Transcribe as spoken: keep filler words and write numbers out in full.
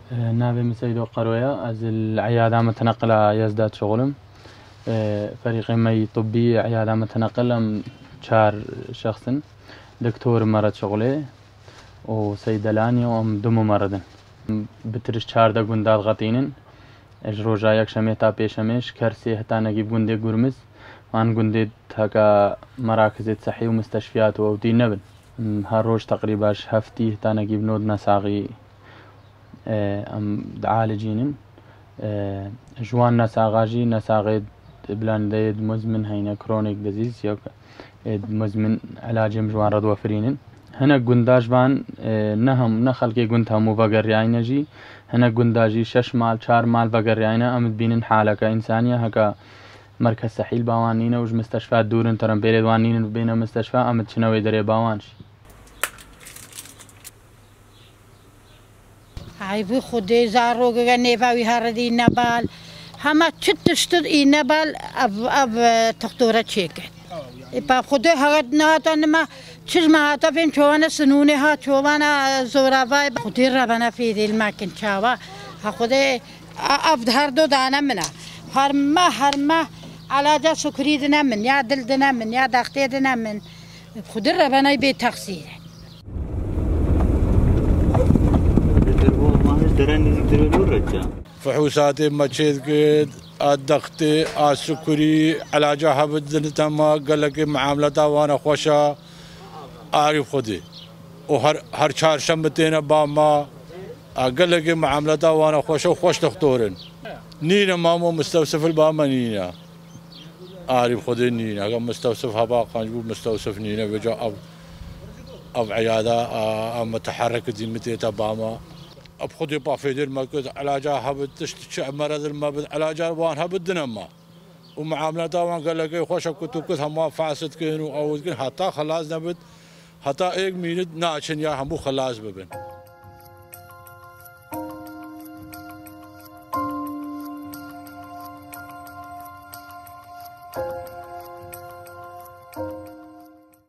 نابي مسيدو قروية از العيادة متنقلة يزداد شغلم فريق مي طبي عيادة متنقلة شار شخص دكتور مرض شغله وسيدلاني وام دمو مرضن بترش شار دا قنداد غطينن اجروجا يك شميتا بيشمش كرسي حتى نجيب قندي قرمز وان قندي هكا مراكز صحي ومستشفيات ودي نبن هالروج تقريبا هفتي حتى نجيب نود نساغي ام عالجينن جوان نساغاجي نساغي بلان ديد مزمن هينا كرونيك ديزيز يوك مزمن علاجم جوان رضوة فرينن هنا قنداج بان نهم نخل كي قندها مو بقر رياينجي هنا قنداجي شش مال شار مال بقر رياينا امد بينن حالة كإنسانية هكا مركز صحي باوانينا وج مستشفى دورن ترم بيريد وانين بين مستشفى امد شنوي دري باوانش عيبي خدي زارو غنيفا ويهردي نبال هما تشتشتر اي نبال اب اب تختورة شيكت با خدي هردنا تنما چشمه تا فين شوانا سنونه ها شوانا زورابای خدي ربنا في دي الماكن شوا ها خدي افد هر دو دانا منا هر ما هر ما علاجة سكري دنا من يا دل دنا من يا دختي دنا من خدي ربنا يبي تقصير فحوساتي مشيت قد الضغطي السكري علاجها بدنا تما قال لك معاملتها وانا خوشة اعرف خدي وهر هر شهر شمتين باما قال لك معاملتها وانا خوشة وخوش دكتورن نينا مامو مستوصف الباما نينا اعرف خدي نينا مستوصفها باقا مستوصف نينا بجا اب اب عياده متحرك ذمتي باما اب خدي بافيد المركز علاجها بتشت مرض المرض علاجها وانها بدنا ومعاملتها وان قال لك خوش كنت كنت ما فاسد كانوا او حتى خلاص نبت حتى ايك مينت ناشن يا هم خلاص ببن